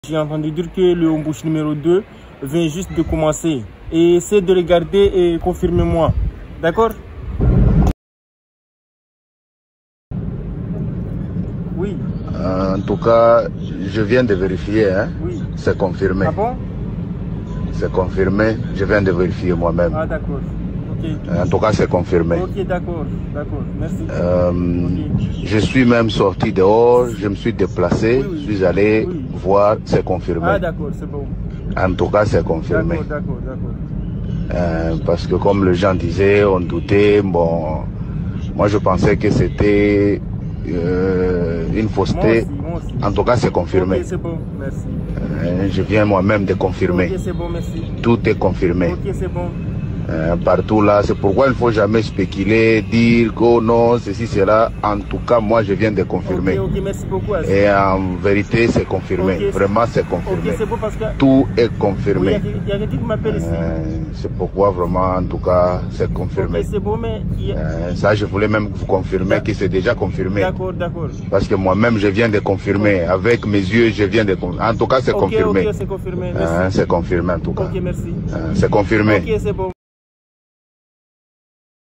J'ai entendu dire que le embauche numéro 2 vient juste de commencer. Et essayez de regarder et confirmez-moi. D'accord? Oui. En tout cas, je viens de vérifier. Hein? Oui. C'est confirmé. Ah bon? C'est confirmé. Je viens de vérifier moi-même. Ah d'accord. Okay. En tout cas, c'est confirmé. Ok, d'accord. D'accord. Merci. Okay. Je suis même sorti dehors. Je me suis déplacé. Oui. Je suis allé voir. C'est confirmé. Ah d'accord, c'est bon. En tout cas, c'est confirmé. D'accord. Parce que comme les gens disaient, on doutait. Bon, moi je pensais que c'était une fausseté. Moi aussi. En tout cas, c'est confirmé. Ok, c'est bon, merci. Je viens moi-même de confirmer. Ok, c'est bon, merci. Tout est confirmé. Ok, c'est bon. Partout là, c'est pourquoi il ne faut jamais spéculer, dire que oh non, ceci, cela. En tout cas, moi, je viens de confirmer. Ok, merci beaucoup. Et en vérité, c'est confirmé. Okay, vraiment, c'est confirmé. Okay, c'est bon parce que... Tout est confirmé. Il y a quelqu'un qui m'appelle ici. C'est pourquoi vraiment, en tout cas, c'est confirmé. Ok, c'est bon, mais... ça, je voulais même vous confirmer que c'est déjà confirmé. D'accord. Parce que moi-même, je viens de confirmer. Avec mes yeux, je viens de confirmer. En tout cas, c'est confirmé. Ok, c'est confirmé. C'est confirmé, en tout cas. Ok, merci. C'est confirmé. Ok, c'est bon.